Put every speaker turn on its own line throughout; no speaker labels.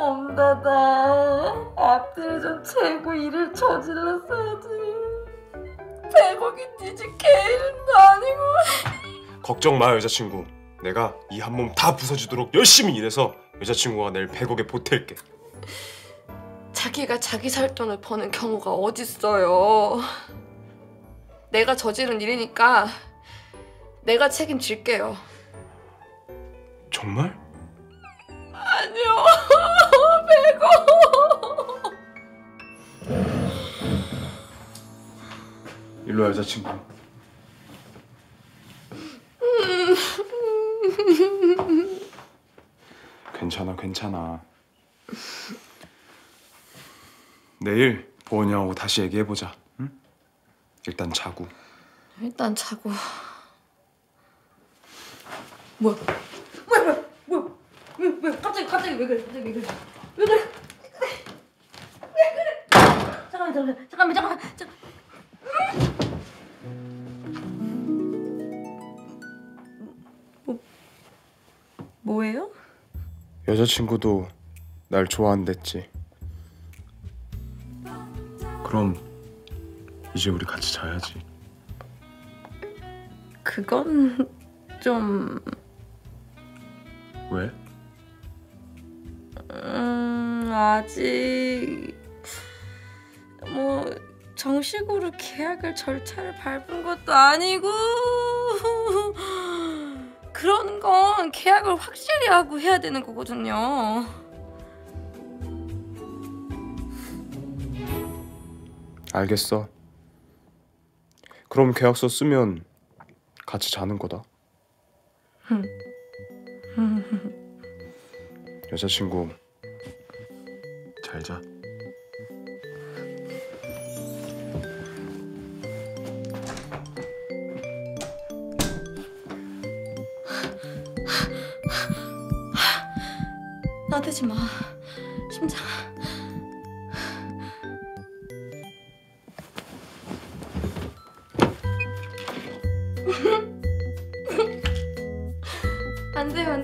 엄다다. 앞뒤를 좀 재고 일을 저질렀어야지. 100억이 뒤지 개이름도 아니고.
걱정 마 여자친구. 내가 이 한 몸 다 부서지도록 열심히 일해서 여자친구가 내일 100억에 보탤게.
자기가 자기 살 돈을 버는 경우가 어딨어요. 내가 저지른 일이니까 내가 책임질게요.
정말?
아니요. 100억.
일로 와 여자친구. 괜찮아 괜찮아. 내일 보은이 형하고 다시 얘기해보자. 응? 일단 자고.
일단 자고. 뭐야? 왜? 갑자기 왜 그래? 왜 그래? 잠깐만. 뭐예요?
여자친구도 날 좋아한댔지. 그럼 이제 우리 같이 자야지.
그건 좀...
왜?
아직... 뭐... 정식으로 계약을 절차를 밟은 것도 아니고... 그런 건 계약을 확실히 하고 해야 되는 거거든요.
알겠어. 그럼 계약서 쓰면 같이 자는 거다. 여자친구 잘 자.
나대지 마. 심장. 안 돼요.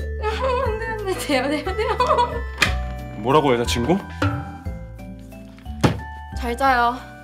돼요.
뭐라고 여자친구?
잘 자요.